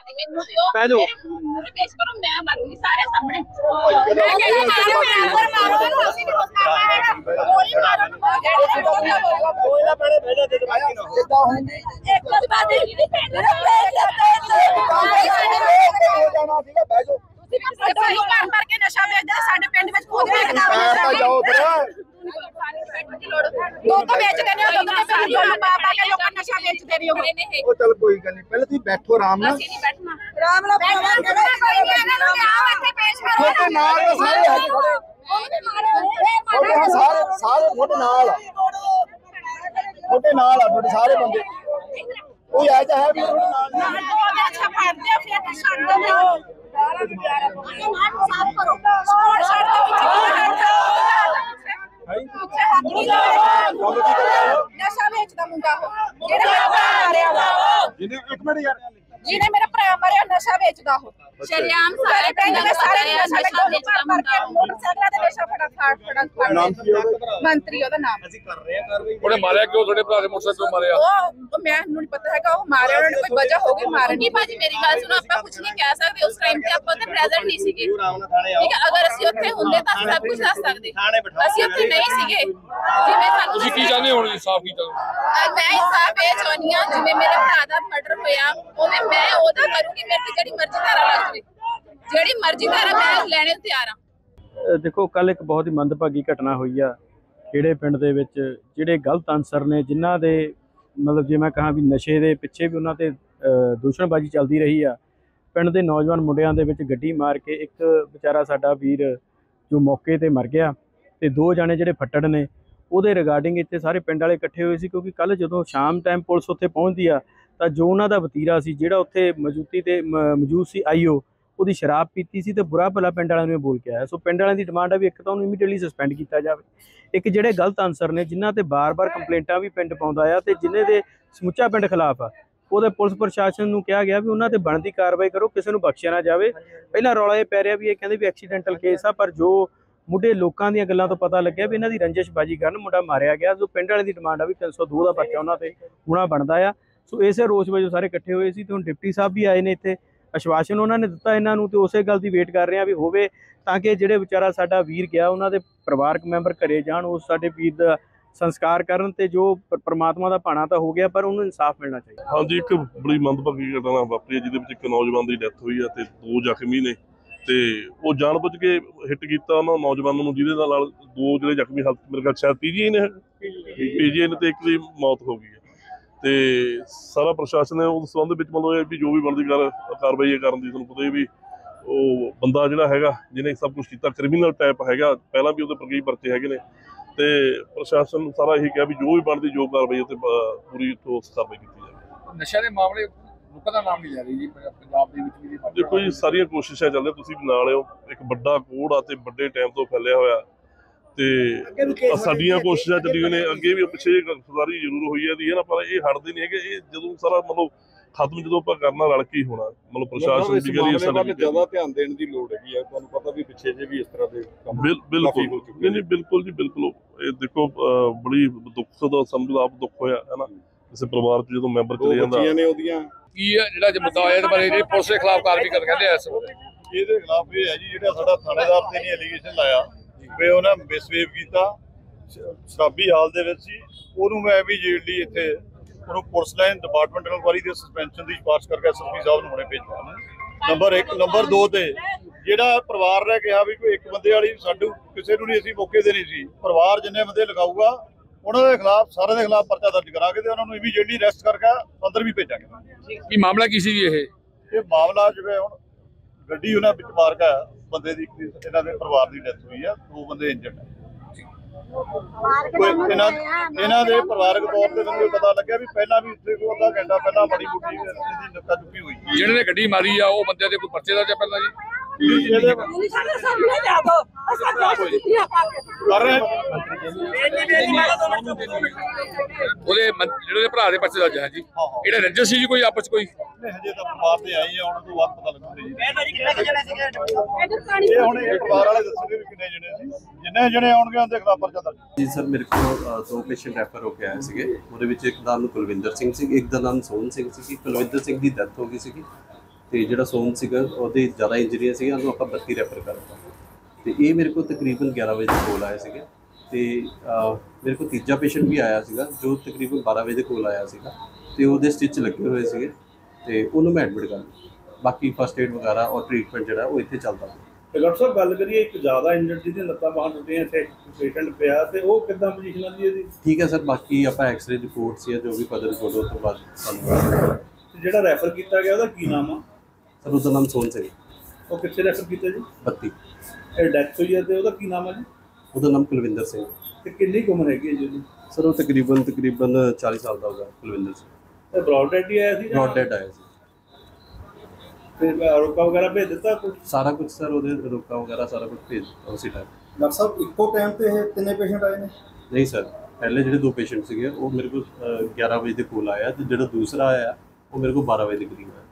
नशा बेचते साडे पिंड विच खुद बेचदा दुध बेचते ने दुध पा के लोग नशा बेचते ने ओ चल कोई गल नहीं पहले तुम बैठो आराम नाल ਅਸੀਂ ਨਹੀਂ बैठना आराम नाल ਇੱਥੇ ਪੇਸ਼ ਕਰੋ ਤੁਹਾਡੇ ਨਾਲ ਸਾਰੇ ਹੈਗੇ ਖੜੇ ਸਾਰੇ ਤੁਹਾਡੇ ਨਾਲ ਤੁਹਾਡੇ ਸਾਰੇ ਬੰਦੇ कोई आ जाए भी ना अच्छा पढ़ते फिर छੱਡ दो साफ करो नशा बेचदा मुंडा जेड़ा मेरा भरा मारिया जिने एक मिनट यार जिने मेरा भरा मारिया नशा बेचदा हो शरियाम सारे पिंड में सारे नशा बेचदा मुंडा मोटरसाइकिल ते नशा फड़ा नाम की मंत्री ओदा नाम ਅਸੀਂ ਕਰ ਰਹੇ ਆ ਕਾਰਵਾਈ ਉਹਨੇ ਮਾਰਿਆ ਕਿਉਂ ਤੁਹਾਡੇ ਭਰਾ ਦੇ ਮੋਟਰਸਾਈਕਲ ਤੋਂ ਮਾਰਿਆ ਉਹ ਮੈਨੂੰ ਨਹੀਂ ਪਤਾ ਹੈਗਾ ਉਹ ਮਾਰਿਆ ਉਹਨਾਂ ਨੇ ਕੋਈ ਵਜ੍ਹਾ ਹੋਗੀ ਮਾਰਨ ਦੀ ਭਾਜੀ ਮੇਰੀ ਗੱਲ ਸੁਣੋ ਆਪਾਂ ਕੁਝ ਨਹੀਂ ਕਹਿ ਸਕਦੇ ਉਸ ਟਾਈਮ ਤੇ ਆਪਾਂ ਤੇ ਪ੍ਰੈਜ਼ੈਂਟ ਨਹੀਂ ਸੀਗੇ ਠੀਕ ਹੈ ਅਗਰ ਅਸੀਂ ਉੱਥੇ ਹੁੰਦੇ ਤਾਂ ਸਭ ਕੁਝ ਦੱਸ ਸਕਦੇ ਅਸੀਂ ਉੱਥੇ ਨਹੀਂ ਸੀਗੇ ਜਿਵੇਂ ਸਾਨੂੰ ਤੁਸੀਂ ਕੀ ਚਾਹੁੰਦੇ ਹੋ ਇਨਸਾਫ ਕੀ ਚਾਹੁੰਦੇ ਮੈਂ ਇਨਸਾਫ ਇਹ ਚਾਹੁੰਦੀ ਹਾਂ ਜਿਵੇਂ ਮੇਰੇ ਭਰਾ ਦਾ ਮਰਡਰ ਹੋਇਆ ਉਵੇਂ ਮੈਂ ਉਹਦਾ ਕਰੂੰਗੀ ਮੇਰੇ ਤੇ ਜਿਹੜੀ ਮਰਜ਼ੀ ਧਾਰਾ ਲੱਗ ਜਾਵੇ ਜਿਹੜੀ ਮਰਜ਼ੀ ਧਾਰਾ ਮੈਂ ਲੈਣੇ ਨੂੰ ਤਿਆਰ ਹਾਂ। देखो कल एक बहुत ही मंदभागी घटना हुई आ खेड़े पिंड दे विच जिहड़े गलत अंसर ने जिन्हां दे मतलब जे मैं कहां भी नशे दे पिछे भी उन्हां ते दूषणबाजी चलदी रही आ पिंड दे नौजवान मुंडियां दे विच गड्डी मार के एक बेचारा साडा वीर जो मौके ते मर गया ते दो जाने जिहड़े फट्टड़ ने ਉਹਦੇ ਰਿਗਾਰਡਿੰਗ ਇੱਥੇ ਸਾਰੇ ਪਿੰਡ ਵਾਲੇ ਇਕੱਠੇ ਹੋਏ ਸੀ ਕਿਉਂਕਿ ਕੱਲ ਜਦੋਂ ਸ਼ਾਮ ਟਾਈਮ ਪੁਲਿਸ ਉੱਥੇ ਪਹੁੰਚਦੀ ਆ ਤਾਂ ਜੋ ਉਹਨਾਂ ਦਾ ਵਤੀਰਾ ਸੀ ਜਿਹੜਾ ਉੱਥੇ ਮੌਜੂਦ ਸੀ ਆਈਓ ਉਹਦੀ ਸ਼ਰਾਬ ਪੀਤੀ ਸੀ ਤੇ ਬੁਰਾ ਭਲਾ ਪਿੰਡ ਵਾਲਿਆਂ ਨੂੰ ਬੋਲ ਕੇ ਆਇਆ। ਸੋ ਪਿੰਡ ਵਾਲਿਆਂ ਦੀ ਡਿਮਾਂਡ ਆ ਵੀ ਇੱਕ ਤਾਂ ਉਹਨੂੰ ਇਮੀਡੀਏਟਲੀ ਸਸਪੈਂਡ ਕੀਤਾ ਜਾਵੇ, ਇੱਕ ਜਿਹੜੇ ਗਲਤ ਅਨਸਰ ਨੇ ਜਿਨ੍ਹਾਂ ਤੇ ਬਾਰ-ਬਾਰ ਕੰਪਲੇਂਟਾਂ ਵੀ ਪਿੰਡ ਪਾਉਂਦਾ ਆ ਤੇ ਜਿਨ੍ਹਾਂ ਦੇ ਸਮੁੱਚਾ ਪਿੰਡ ਖਿਲਾਫ ਆ ਉਹਦੇ ਪੁਲਿਸ ਪ੍ਰਸ਼ਾਸਨ ਨੂੰ ਕਿਹਾ ਗਿਆ ਵੀ ਉਹਨਾਂ ਤੇ ਬਣਦੀ ਕਾਰਵਾਈ ਕਰੋ, ਕਿਸੇ ਨੂੰ ਬਖਸ਼ਿਆ ਨਾ ਜਾਵੇ। ਪਹਿਲਾਂ ਰੌਲਾ ਇਹ ਪੈ ਰਿਹਾ ਵੀ ਇਹ ਕਹਿੰਦੇ ਵੀ ਐਕਸੀਡੈਂਟਲ ਕੇਸ ਆ, ਪਰ ਜੋ ਮੁੰਡੇ ਲੋਕਾਂ ਦੀਆਂ ਗੱਲਾਂ ਤੋਂ ਪਤਾ ਲੱਗਿਆ ਵੀ ਇਹਨਾਂ ਦੀ ਰੰਜਿਸ਼ਬਾਜੀ ਕਾਰਨ ਮੁੰਡਾ ਮਾਰਿਆ ਗਿਆ। ਸੋ ਪਿੰਡ ਵਾਲੇ ਦੀ ਡਿਮਾਂਡ ਆ ਵੀ 302 ਦਾ ਪਰਚਾ ਉਹਨਾਂ ਤੇ ਹੋਣਾ ਬਣਦਾ ਆ। ਸੋ ਇਸੇ ਰੋਸ ਵਜੋਂ ਸਾਰੇ ਇਕੱਠੇ ਹੋਏ ਸੀ ਤੇ ਹੁਣ ਡਿਪਟੀ ਸਾਹਿਬ ਵੀ ਆਏ ਨੇ ਇੱਥੇ, ਆਸ਼ਵਾਸਨ ਉਹਨਾਂ ਨੇ ਦਿੱਤਾ ਇਹਨਾਂ ਨੂੰ ਤੇ ਉਸੇ ਗੱਲ ਦੀ ਵੇਟ ਕਰ ਰਹੇ ਆ ਵੀ ਹੋਵੇ ਤਾਂ ਕਿ ਜਿਹੜੇ ਵਿਚਾਰਾ ਸਾਡਾ ਵੀਰ ਗਿਆ ਉਹਨਾਂ ਦੇ ਪਰਿਵਾਰਕ ਮੈਂਬਰ ਘਰੇ ਜਾਣ, ਉਸ ਸਾਡੇ ਵੀਰ ਦਾ ਸੰਸਕਾਰ ਕਰਨ ਤੇ ਜੋ ਪਰਮਾਤਮਾ ਦਾ ਭਾਣਾ ਤਾਂ ਹੋ ਗਿਆ ਪਰ ਉਹਨੂੰ ਇਨਸਾਫ ਮਿਲਣਾ ਚਾਹੀਦਾ। ਹਾਂਜੀ, ਇੱਕ ਬੜੀ ਮੰਦਭਾਗੀ ਘਟਨਾ ਵਾਪਰੀ ਜਿਹਦੇ ਵਿੱਚ ਇੱਕ ਨੌਜਵਾਨ ਦੀ ਡੈਥ ਹੋਈ ਹੈ ਤੇ 2 ਜ਼ਖਮੀ ਨੇ ਤੇ ਉਹ ਜਾਣਬੁੱਝ ਕੇ ਹਿੱਟ ਕੀਤਾ ਉਹਨਾਂ ਨੌਜਵਾਨਾਂ ਨੂੰ ਜਿਹਦੇ ਨਾਲ 2 ਜਿਹੜੇ ਜ਼ਖਮੀ ਹਾਲਤ ਮੇਰੇ ਖਿਆਲ ਸ਼ਾਇਦ ਪੀਜੀਆਈ ਨੇ ਤੇ ਇੱਕ ਦੀ ਮੌਤ ਹੋ ਗਈ ਹੈ। ਤੇ ਸਾਰਾ ਪ੍ਰਸ਼ਾਸਨ ਹੈ ਉਸ ਸੰਬੰਧ ਵਿੱਚ ਮਤਲਬ ਇਹ ਵੀ ਜੋ ਵੀ ਬਣਦੀ ਕਾਰਵਾਈ ਕਰਨ ਦੀ, ਤੁਹਾਨੂੰ ਪਤਾ ਵੀ ਉਹ ਬੰਦਾ ਜਿਹੜਾ ਹੈਗਾ ਜਿਹਨੇ ਸਭ ਕੁਛ ਕੀਤਾ ਕ੍ਰਿਮੀਨਲ ਟਾਈਪ ਹੈਗਾ, ਪਹਿਲਾਂ ਵੀ ਉਹਦੇ ਪਰ ਕਈ ਪਰਚੇ ਹੈਗੇ ਨੇ ਤੇ ਪ੍ਰਸ਼ਾਸਨ ਨੂੰ ਸਾਰਾ ਇਹੀ ਕਿਹਾ ਵੀ ਜੋ ਵੀ ਬਣਦੀ ਜੋ ਕਾਰਵਾਈ ਤੇ ਪੂਰੀ ਠੋਸ ਕਾਰਵਾਈ ਕੀਤੀ ਜਾਵੇ। ਨਸ਼ਾ ਦੇ ਮਾਮਲੇ ਲੋਕਾਂ ਦਾ ਨਾਮ ਨਹੀਂ ਲੈ ਰਹੀ ਜੀ ਪੰਜਾਬ ਦੇ ਵਿੱਚ ਵੀ। ਦੇਖੋ ਜੀ, ਸਾਰੀਆਂ ਕੋਸ਼ਿਸ਼ਾਂ ਚੱਲ ਰਹੀਆਂ, ਤੁਸੀਂ ਵੀ ਨਾਲ ਹੋ। ਇੱਕ ਵੱਡਾ ਕੋੜ ਆ ਤੇ ਵੱਡੇ ਟਾਈਮ ਤੋਂ ਫੈਲਿਆ ਹੋਇਆ ਤੇ ਸਾਡੀਆਂ ਕੋਸ਼ਿਸ਼ਾਂ ਚੱਲੀਆਂ ਨੇ, ਅੱਗੇ ਵੀ ਪਿੱਛੇ ਗ੍ਰਿਫਤਾਰੀ ਜ਼ਰੂਰ ਹੋਈ ਹੈ ਨਾ, ਪਰ ਇਹ ਹਟਦੇ ਨਹੀਂ ਹੈਗੇ। ਇਹ ਜਦੋਂ ਸਾਰਾ ਮਤਲਬ ਖਤਮ ਜਦੋਂ ਆਪਾਂ ਕਰਨਾ ਰਲ ਕੇ ਹੀ ਹੋਣਾ, ਮਤਲਬ ਪ੍ਰਸ਼ਾਸਨ ਦੀ ਗੱਲ ਜ਼ਿਆਦਾ ਧਿਆਨ ਦੇਣ ਦੀ ਲੋੜ ਹੈਗੀ ਹੈ। ਤੁਹਾਨੂੰ ਪਤਾ ਵੀ ਪਿੱਛੇ ਜੇ ਵੀ ਇਸ ਤਰ੍ਹਾਂ ਦੇ ਬਿਲਕੁਲ ਨਹੀਂ, ਬਿਲਕੁਲ ਜੀ ਬਿਲਕੁਲ। ਇਹ ਦੇਖੋ ਬੜੀ ਦੁੱਖ ਦਾ ਸਮਝ ਆਪ ਦੁੱਖ ਹੋਇਆ ਹੈ ਨਾ ਕਿਸੇ ਪਰਿਵਾਰ ਚ ਜਦੋਂ ਮੈਂਬਰ ਚਲੇ ਜਾਂਦਾ ਨੇ ਉਹਦੀਆਂ ਕੀ ਹੈ ਜਿਹੜਾ ਜੇ ਮੁੱਦਾ ਹੋਇਆ ਇਹਦੇ ਬਾਰੇ ਜਿਹੜੀ ਪੁਲਿਸ ਦੇ ਖਿਲਾਫ ਕਾਰਵਾਈ ਕਰ ਕਹਿੰਦੇ ਆ ਇਸ ਵੇਲੇ ਇਹਦੇ ਖਿਲਾਫ ਇਹ ਹੈ ਜੀ ਜਿਹੜਾ ਸਾਡਾ ਥਾਣੇਦਾਰ ਤੇ ਨਹੀਂ ਐਲੀਗੇਸ਼ਨ ਲਾਇਆ ਵੀ ਉਹਨਾਂ ਮਿਸਬੀਹੇਵ ਕੀਤਾ, ਸ਼ਰਾਬੀ ਹਾਲ ਦੇ ਵਿੱਚ ਸੀ, ਉਹਨੂੰ ਮੈਂ ਇਮੀਡੀਏਟਲੀ ਇੱਥੇ ਉਹਨੂੰ ਪੁਲਿਸ ਲਾਈਨ ਡਿਪਾਰਟਮੈਂਟਲ ਇਨਕੁਆਇਰੀ ਦੇ ਸਸਪੈਂਸ਼ਨ ਦੀ ਸਿਫਾਰਿਸ਼ ਕਰਕੇ ਐਸਐਸਪੀ ਸਾਹਿਬ ਨੂੰ ਹੁਣੇ ਭੇਜਣਾ। ਨੰਬਰ 1 ਨੰਬਰ 2 ਤੇ ਜਿਹੜਾ ਪਰਿਵਾਰ ਨੇ ਕਿਹਾ ਵੀ ਕੋਈ ਇੱਕ ਬੰਦੇ ਵਾਲੀ ਸਾਡੂ ਕਿਸੇ ਨੂੰ ਨਹੀਂ, ਅਸੀਂ ਮੌਕੇ ਤੇ ਨਹੀਂ ਸੀ। ਪਰਿਵਾਰ ਜਿੰਨੇ ਬੰਦੇ ਲਗਾਊਗਾ ਉਹਨਾਂ ਦੇ ਖਿਲਾਫ ਸਾਰਿਆਂ ਦੇ ਖਿਲਾਫ ਪਰਚਾ ਦਰਜ ਕਰਾ ਕੇ ਤੇ ਉਹਨਾਂ ਨੂੰ ਇਮੀਡੀਏਟਲੀ ਅਰੈਸਟ ਕਰਕੇ ਅੰਦਰ ਵੀ ਭੇਜਾਂਗੇ। ਕੀ ਮਾਮਲਾ ਕੀ ਸੀ ਜੀ ਇਹ ਮਾਮਲਾ ਜਿਵੇਂ ਹੁਣ ਗੱਡੀ ਉਹਨਾਂ ਵਿੱਚ ਮਾਰ ਕੇ ਬੰਦੇ ਦੀ ਇਹਨਾਂ ਦੇ ਪਰਿਵਾਰ ਦੀ ਡੈਥ ਹੋਈ ਆ, 2 ਬੰਦੇ ਇੰਜਰਡ ਹੈ। ਇਹਨਾਂ ਦੇ ਪਰਿਵਾਰਕ ਤੌਰ ਤੇ ਮੈਨੂੰ ਪਤਾ ਲੱਗਿਆ ਵੀ ਪਹਿਲਾਂ ਵੀ ਇੱਥੇ ਕੋਈ ਅੱਧਾ ਘੰਟਾ ਪਹਿਲਾਂ ਬੜੀ ਬੁੱਢੀ ਇਹਦੀ ਨੱਕਾ ਚੁੱਕੀ ਹੋਈ। ਜਿਹਨਾਂ ਨੇ ਗੱਡੀ ਮਾਰੀ ਆ ਉਹ ਬੰਦੇ ਦੇ ਕੋਈ ਪਰਚੇ ਦਾ ਜਾਂ ਪਹਿਲਾਂ ਜੀ ਉਹਦੇ ਜਿਹੜੇ ਭਰਾ ਦੇ ਪਰਚੇ ਦਾ ਜਾਂ ਜੀ ਇਹੜਾ ਰੰਜਿਸ਼ ਸੀ ਜੀ ਕੋਈ ਆਪਸ ਕੋਈ ਹਜੇ ਤਾਂ ਪਰਿਵਾਰ ਤੇ ਆਈ ਆ, ਉਹਨਾਂ ਤੋਂ ਬਾਅਦ ਪਤਾ ਲੱਗੂਗਾ ਜੀ ਇਹ ਹੁਣ ਇਹ ਪਰਿਵਾਰ ਵਾਲੇ ਦੱਸਣਗੇ ਵੀ ਕਿੰਨੇ ਜਣੇ ਸੀ, ਜਿੰਨੇ ਜਣੇ ਆਉਣਗੇ ਉਹਦੇ ਖਿਲਾਫ ਪਰਚਾ ਦਰਜ ਜੀ। ਸਰ ਮੇਰੇ ਕੋਲ 2 ਪੇਸ਼ੈਂਟ ਰੈਫਰ ਹੋ ਕੇ ਆਏ ਸੀਗੇ, ਉਹਦੇ ਵਿੱਚ ਇੱਕ ਦਾ ਨਾਮ ਕੁਲਵਿੰਦਰ ਸਿੰਘ ਸੀ, ਇੱਕ ਦਾ ਨਾਮ ਸੋਹਣ ਸਿੰਘ ਸੀ। ਕੁਲਵਿੰਦਰ ਸਿੰਘ ਦੀ ਡੈਥ ਹੋ ਗਈ ਸੀਗੀ ਤੇ ਜਿਹੜਾ ਸੋਮ ਸੀਗਾ ਉਹਦੇ ਜ਼ਿਆਦਾ ਇੰਜਰੀਆਂ ਸੀਗੀਆਂ, ਉਹਨੂੰ ਆਪਾਂ 32 ਰੈਫਰ ਕਰਤਾ। ਤੇ ਇਹ ਮੇਰੇ ਕੋਲ ਤਕਰੀਬਨ 11 ਵਜੇ ਦੇ ਕੋਲ ਆਏ ਸੀਗੇ। ਤੇ ਮੇਰੇ ਕੋਲ ਤੀਜਾ ਪੇਸ਼ੈਂਟ ਵੀ ਆਇਆ ਸੀਗਾ ਜੋ ਤਕਰੀਬਨ 12 ਵਜੇ ਦੇ ਕੋਲ ਆਇਆ ਸੀਗਾ, ਤੇ ਉਹਦੇ ਸਟਿਚ ਲੱਗੇ ਹੋਏ ਸੀਗੇ ਤੇ ਉਹਨੂੰ ਮੈਂ ਐਡਮਿਟ ਕਰ ਲਿਆ। ਬਾਕੀ ਫਸਟ ਏਡ ਵਗੈਰਾ ਔਰ ਟ੍ਰੀਟਮੈਂਟ ਜਿਹੜਾ ਉਹ ਇੱਥੇ ਚੱਲਦਾ। ਤੇ ਡਾਕਟਰ ਸਾਹਿਬ ਗੱਲ ਕਰੀਏ, ਇੱਕ ਜ਼ਿਆਦਾ ਇੰਜਰਡ ਜਿਹਦੀਆਂ ਲੱਤਾਂ ਬਾਹਾਂ ਟੁੱਟੀਆਂ, ਇੱਥੇ ਪੇਸ਼ੈਂਟ ਪਿਆ, ਤੇ ਉਹ ਕਿੱਦਾਂ ਪੋਜੀਸ਼ਨ ਆਉਂਦੀ ਇਹਦੀ? ਠੀਕ ਹੈ ਸਰ, ਬਾਕੀ ਆਪਾਂ ਐਕਸ-ਰੇ ਰਿਪੋਰਟਸ ਜਾਂ ਜੋ ਵੀ ਫਰਦਰ ਰਿਪੋਰਟ ਉਸ ਤੋਂ ਬਾਅਦ ਸਾਨੂੰ। ਤੇ ਜਿਹੜਾ ਰੈਫਰ ਕੀਤਾ ਗਿਆ ਉਹਦਾ ਕੀ ਨਾਮ ਆ? ਸਰ ਉਹਦਾ ਨਾਮ ਸੋਨ ਸਿੰਘ, ਉਹ ਕਿੱਥੇ ਰੈਫਰ ਕੀਤਾ ਜੀ? 32। ਇਹ ਡੈਥ ਹੋਈ ਹੈ ਤੇ ਉਹਦਾ ਕੀ ਨਾਮ ਹੈ ਜੀ? ਉਹਦਾ ਨਾਮ ਕੁਲਵਿੰਦਰ ਸਿੰਘ। ਤੇ ਕਿੰਨੀ ਕੁ ਉਮਰ ਹੈਗੀ ਹੈ ਜੀ ਉਹਦੀ? ਸਰ ਉਹ ਤਕਰੀਬਨ 40 ਸਾਲ ਦਾ ਹੋਗਾ ਕੁਲਵਿੰਦਰ ਸਿੰਘ। ਤੇ ਬ੍ਰੌਡ ਡੈਡ ਹੀ ਆਇਆ ਸੀ? ਬ੍ਰੌਡ ਡੈਡ ਆਇਆ ਸੀ। ਤੇ ਰੋਕਾ ਵਗੈਰਾ ਭੇਜ ਦਿੱਤਾ ਕੁਝ? ਸਾਰਾ ਕੁਝ ਸਰ ਉਹਦੇ ਰੋਕਾ ਵਗੈਰਾ ਸਾਰਾ ਕੁਝ ਭੇਜ ਦਿੱਤਾ ਉਸੇ ਟਾਈਮ। ਡਾਕਟਰ ਸਾਹਿਬ ਇੱਕੋ ਟਾਈਮ ਤੇ ਇਹ ਕਿੰਨੇ ਪੇਸ਼ੈਂਟ ਆਏ ਨੇ? ਨਹੀਂ ਸਰ, ਪਹਿਲੇ ਜਿਹੜੇ 2 ਪੇਸ਼ੈਂਟ ਸੀਗੇ ਉਹ ਮੇਰੇ ਕੋਲ 11 ਵਜੇ ਦੇ ਕੋਲ ਆਇਆ, ਤੇ ਜਿਹੜਾ ਦੂਸਰਾ ਆਇਆ ਉਹ ਮੇਰੇ ਕੋਲ 12 ਵਜੇ ਦੇ ਕਰੀਬ ਆਇਆ।